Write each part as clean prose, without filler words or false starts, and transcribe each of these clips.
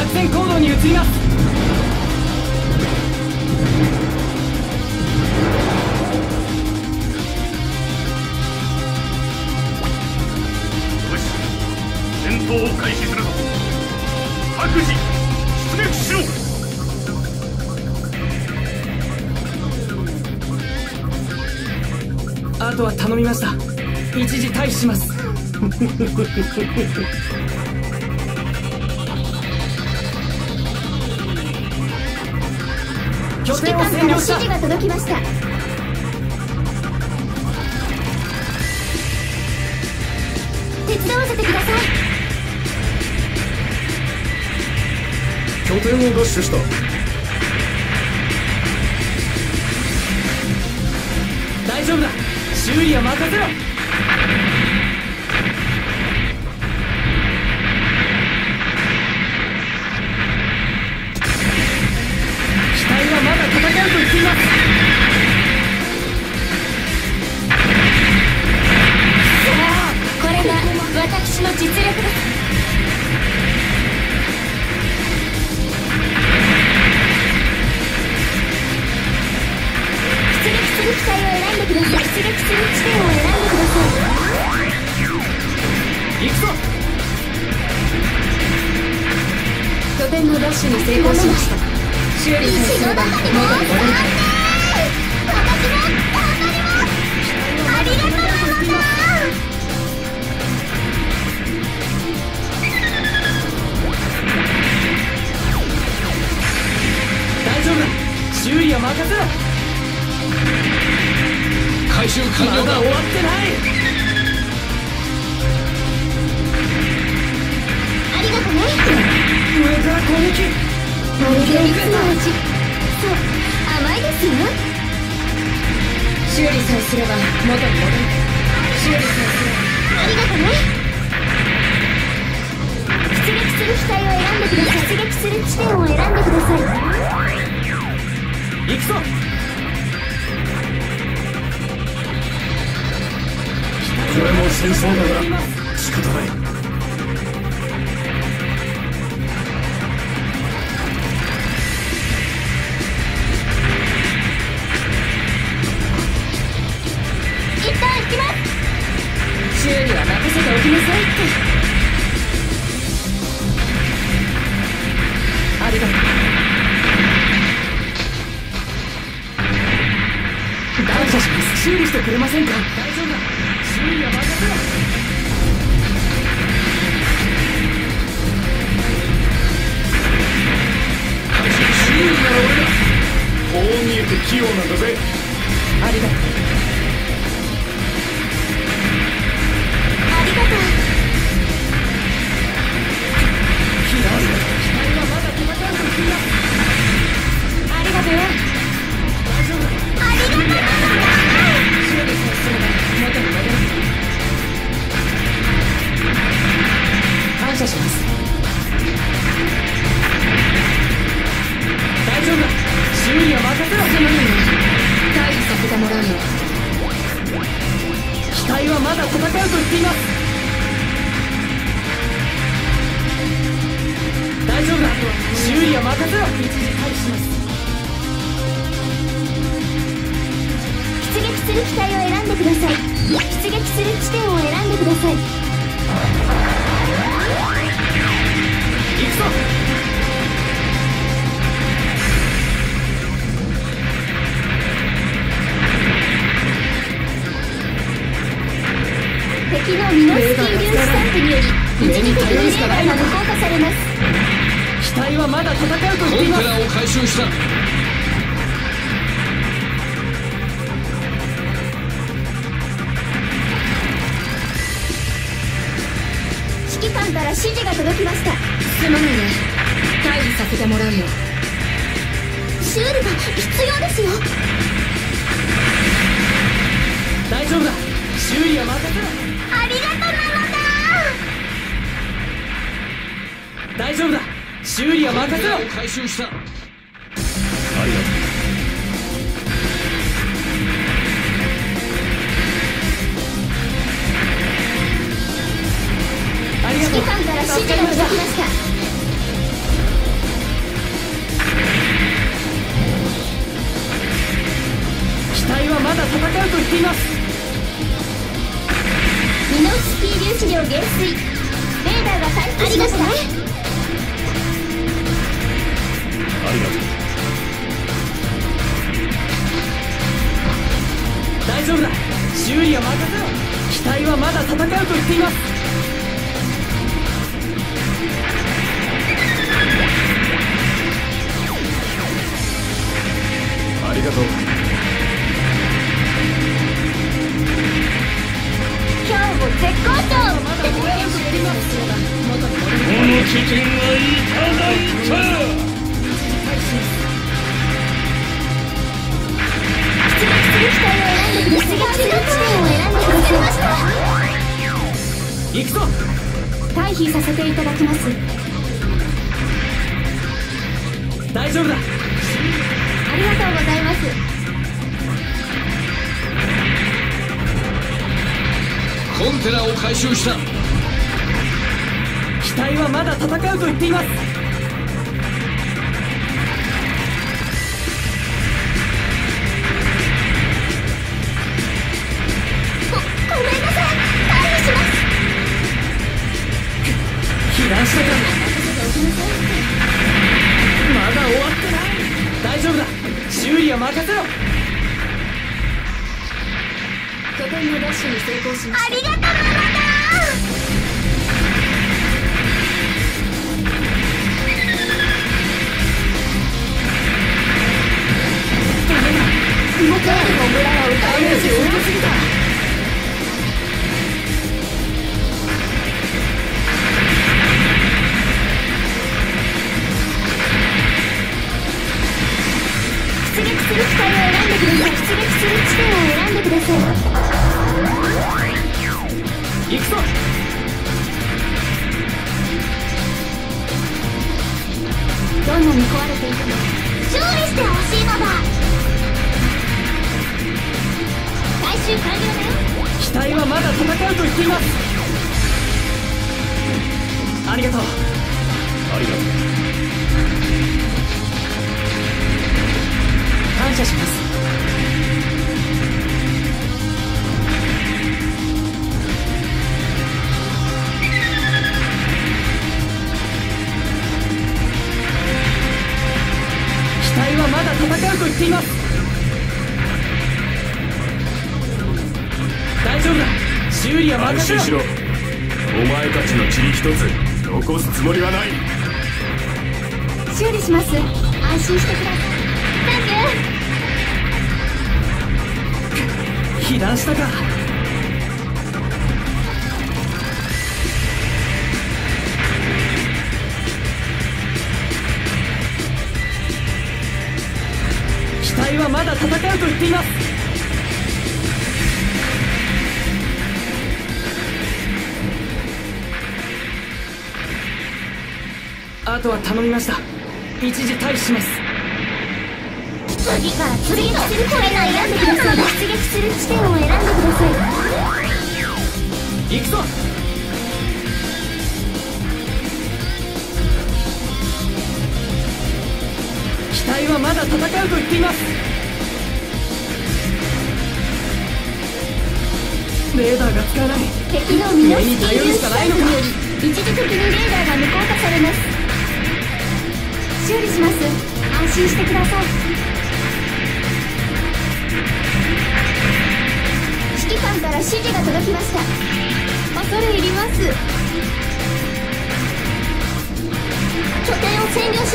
作戦行動に移ります。 よし、戦闘を開始するぞ。各自出撃しろ。 あとは頼みました。一時退避します。拠点を占領した。 指示が届きました。手伝わせてください。 拠点を奪取した。 大丈夫だ。修理は任せろ。機体はまだ戦うと言っています。 これが私の実力です。出撃する機体を選んでください。出撃する地点を選んでください。 行くぞ。 拠点の奪取に成功しました。修理さえすれば元に戻る。私も頑張ります。ありがとうママ。 大丈夫だ。修理は任せろ。 回収完了だ。 まだ終わってない。 ありがとね。 上から攻撃。 まるでいつも味。そう、甘いですよ。修理さえすれば元に戻る。修理さえすれば。ありがとね。出撃する機体を選んでください。出撃する地点を選んでください。 行くぞ。 これも戦争だな。仕方ない。 一旦行きます。修理は任せておきなさいって。 ありがとう。感謝します。修理してくれませんか。大丈夫だ。修理は任せろ。 修理なら俺だ。こう見えて器用なんだぜ。 ありがとう。 ありがとう。 機体はまだ戦うと言っています。 ありがとう。 大丈夫だ。 ありがとう。 修理さえすれば元に戻る。感謝します。大丈夫だ。修理は任せろ。 すまないね。退避させてもらうよ。 機体はまだ戦うと言っています。大丈夫だ。修理は任せろ。一時退避します。 出撃する機体を選んでください。出撃する地点を選んでください。 行くぞ。 敵のミノスキー粒子散布により一時的にレーダーが無効化されます。 機体はまだ戦うと言っています。 コンテナを回収した。 指揮官から指示が届きました。すまないね。退避させてもらうよ。修理が必要ですよ。 大丈夫だ。修理は任せろ。 ありがとうなのだ。 大丈夫だ。修理は任せろ。 回収した。ありがとう。 ありがとう。 指揮官から指示が届きました。 まだ戦うと言っています。 ミノフスキー粒子量減衰。レーダーが回復しました。 ありがとう。 大丈夫だ、修理は任せろ。機体はまだ戦うと言っています。 ありがとう。 今日も絶好調。 この危険はいただいた。 出撃する機体を選んでください。出撃する地点を選んでください。 行くぞ。 退避させていただきます。 大丈夫だ。 ありがとうございます。 コンテナを回収した。 機体はまだ戦うと言っています。 ごめんなさい。退避します。 被弾したか。まだ終わってない。大丈夫だ、修理は任せろ。 拠点のダッシュに成功しました。ありがとうママだ。動けるの村は歌えるし多すぎた。出撃する機体を選んでください。出撃する地点を選んでください。 行くぞ。 どんなに壊れていても勝利してほしいのだ。回収完了だよ。 機体はまだ戦うと言っています。ありがとう。 ありがとう。 感謝します。機体はまだ戦うと言っています。大丈夫だ、修理は任せろ。 安心しろ。お前たちの塵一つ残すつもりはない。 修理します。安心してください。サンキュー。 被弾したか。機体はまだ戦うと言っています。あとは頼みました。一時退避します。 次から次のこれが選んでください。出撃する地点を選んでください。 行くぞ。機体はまだ戦うと言っています。レーダーが使えない。 敵のミノフスキー粒子上に頼るしかないのか。 により一時的にレーダーが無効化されます。修理します。安心してください。指揮官から指示が届きました。恐れ入ります。拠点を占領しました。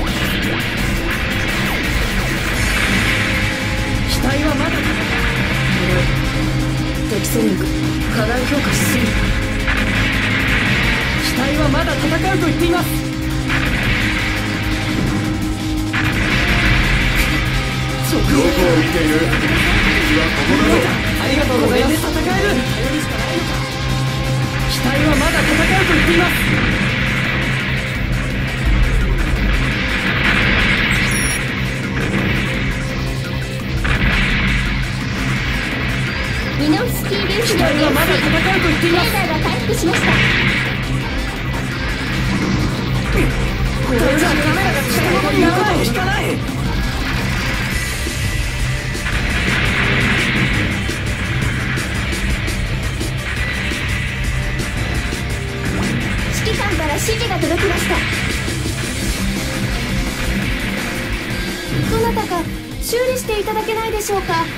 機体はまだ敵戦力過大評価しすぎる。 機体はまだ戦うと言っています。 どこを見ている？敵はここだぞ。 ありがとうございます。戦える。頼るしかないのか。機体はまだ戦うと言っています。 ミノフスキー粒子機の体はまだ戦うと言っています。 レーダーが回復しました。 これじゃカメラが使えない。言うことを聞かない。 指揮官から指示が届きました。どなたか修理していただけないでしょうか。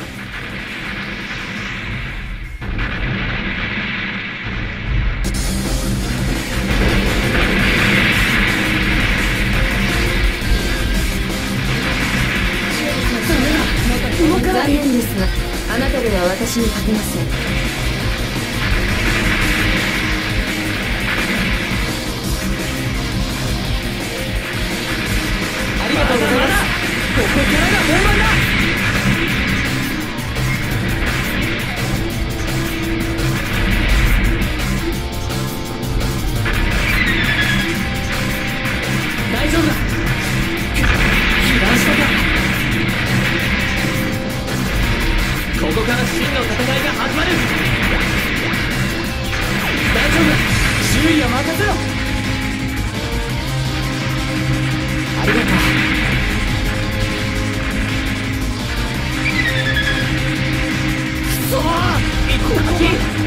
残念ですが、あなたでは私に勝てません。 ありがとうございます。ここからが本番だ。大丈夫だ。油断したか。ここから真の戦いが始まる。大丈夫だ。周囲は任せろ。ありがとう。くそー、一個だけ。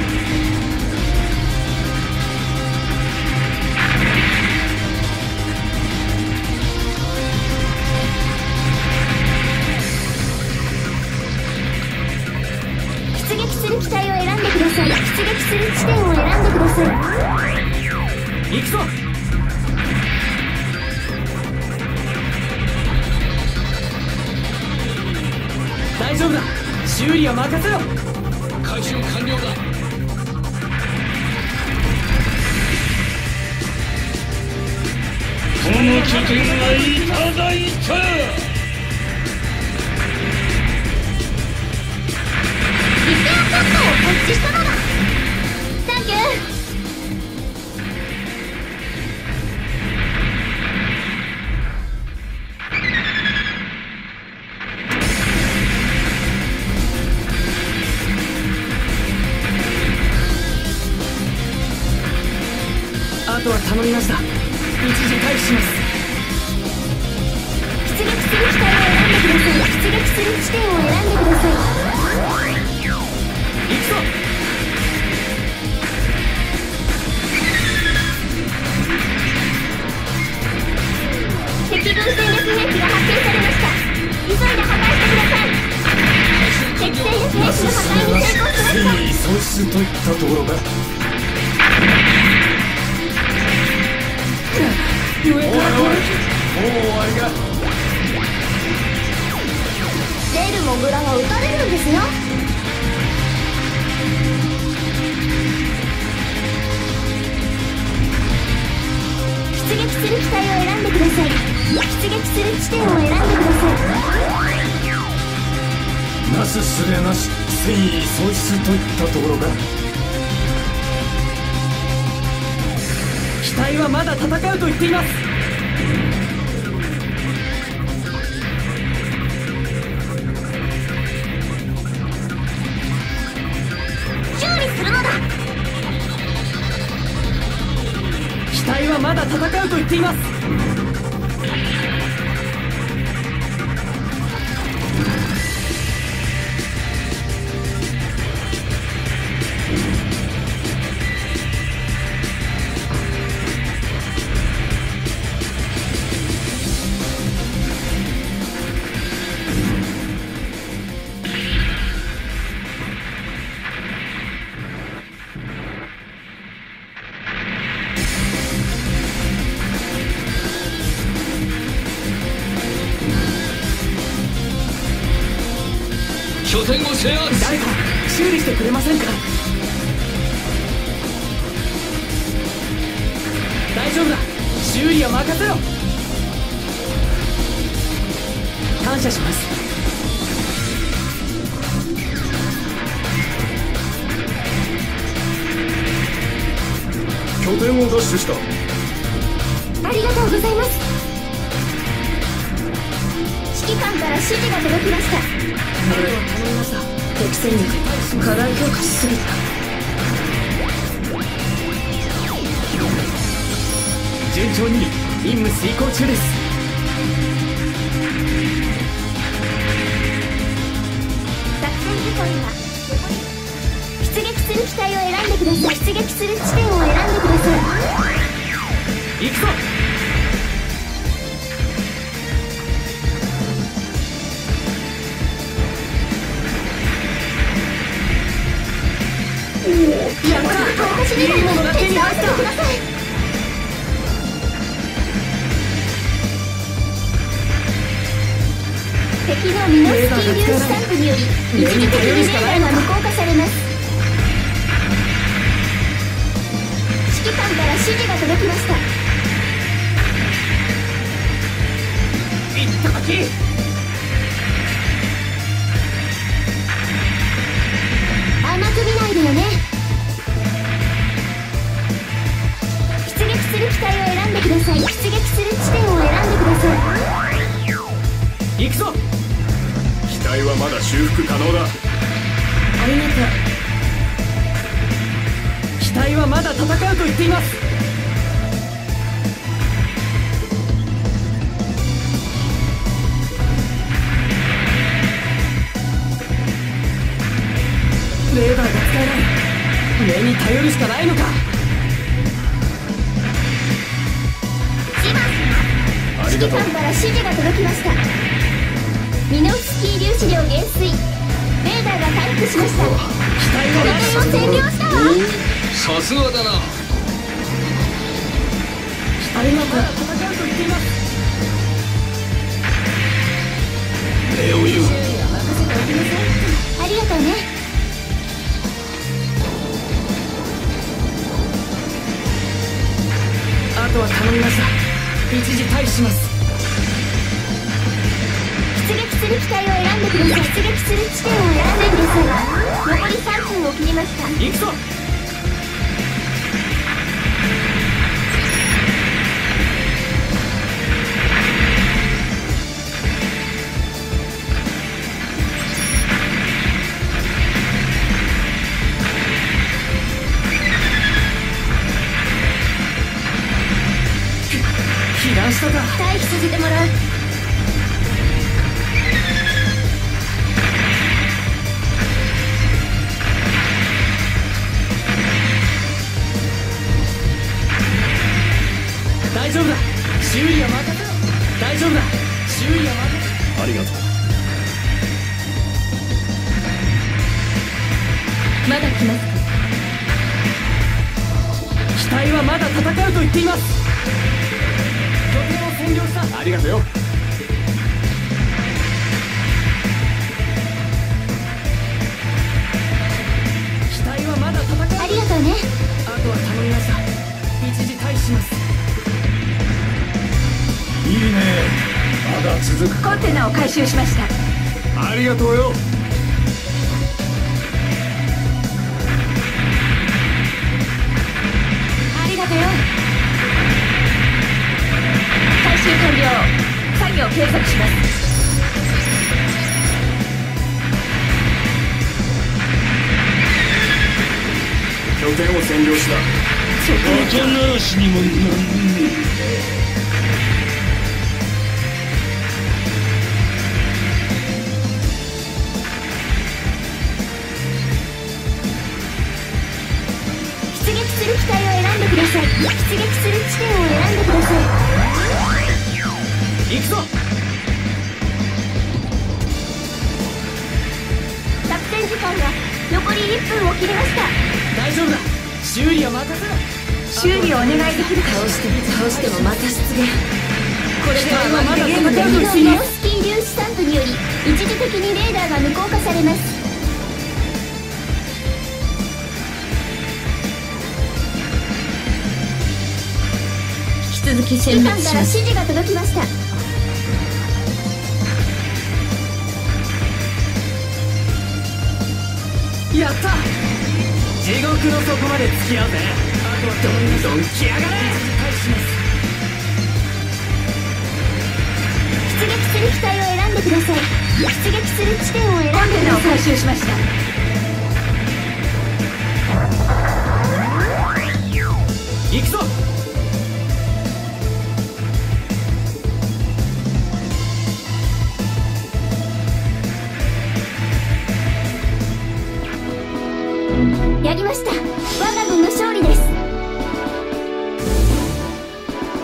出撃する機体を選んでください。出撃する地点を選んでください。 行くぞ。大丈夫だ。修理は任せろ。 回収完了だ。 この拠点はいただいた。 リペアポットを設置したのだ。サンキュー。 あとは頼みました。一時回避します。 出撃する機体を選んでください。出撃する地点を選んでください。 行くぞ。 敵軍戦略兵器が発見されました。急いで破壊してください。敵戦略兵器の破壊に成功しました。 戦意喪失といったところか。 上から来る。 もう終わりか。 レルモグラは撃たれるんですよ。出撃する機体を選んでください。出撃する地点を選んでください。 なすすべなし、戦意喪失といったところか。 機体はまだ戦うと言っています。 修理するのだ。 機体はまだ戦うと言っています。 拠点を制圧。 誰か修理してくれませんか。大丈夫だ。修理は任せろ。感謝します。 拠点を奪取した。 ありがとうございます。指揮官から指示が届きました。 頼みました。 敵戦力過大評価しすぎた。 順調に任務遂行中です。 作戦事項には出撃する機体を選んでください。出撃する地点を選んでください。 行くぞ。 やった。私に手伝わせてください。敵のミノフスキー粒子散布により一時的にレーダーが無効化されます。指揮官から指示が届きました。 いったかき。 甘く見ないでよね。出撃する機体を選んでください。出撃する地点を選んでください。 行くぞ。 機体はまだ修復可能だ。 ありがとう。機体はまだ戦うと言っています。レーダーが使えない。目に頼るしかないのか。 ありがとう。 指揮官から指示が届きました。ミノフスキー粒子量減衰。レーダーが回復しました。 機体拠点を占領したわ。 さすがだな。 ありがとう。戦うと言っています。 礼を言う。 任せておきなさい。ありがとうね。 あとは頼みました。一時退避します。 出撃する機体を選んでください。出撃する地点を選んでください。残り3分を切りました。 行くぞ。被弾したか。 退避させてもらう。 大丈夫だ。修理は任せろ。大丈夫だ。修理は任せろ。 ありがとう。 まだ来ますか。 機体はまだ戦うと言っています。拠点を占領した。 ありがとうよ。 機体はまだ戦う。 ありがとうね。 あとは頼みました。一時退避します。 いいね。まだ続く。 コンテナを回収しました。 ありがとうよ。 ありがとうよ。回収完了。作業継続します。 拠点を占領した。 後回しにもなんね出撃する機体を選んでください。出撃する地点を選んでください。 行くぞ。 作戦時間が残り1分を切りました。 大丈夫だ。修理は任せろ。 修理をお願いできるか。倒してもまた出現。これではまだ戦うと言っています。ミノフスキー粒子散布により一時的にレーダーが無効化されます。引き続き戦略します。指揮官から指示が届きました。 やった。地獄の底まで付き合うぜ。あとはどんどん来やがれ。退避します。 出撃する機体を選んでください。出撃する地点を選んでください。コンテナを回収しました。 行くぞ。 やりました。我が軍の勝利です。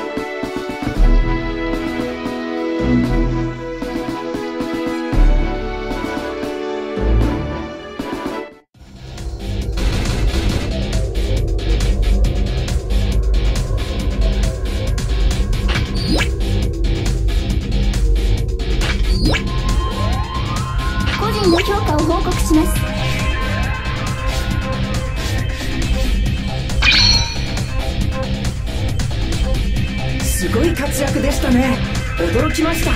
すごい活躍でしたね。驚きました。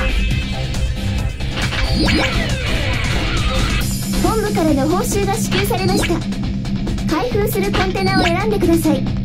本部からの報酬が支給されました。開封するコンテナを選んでください。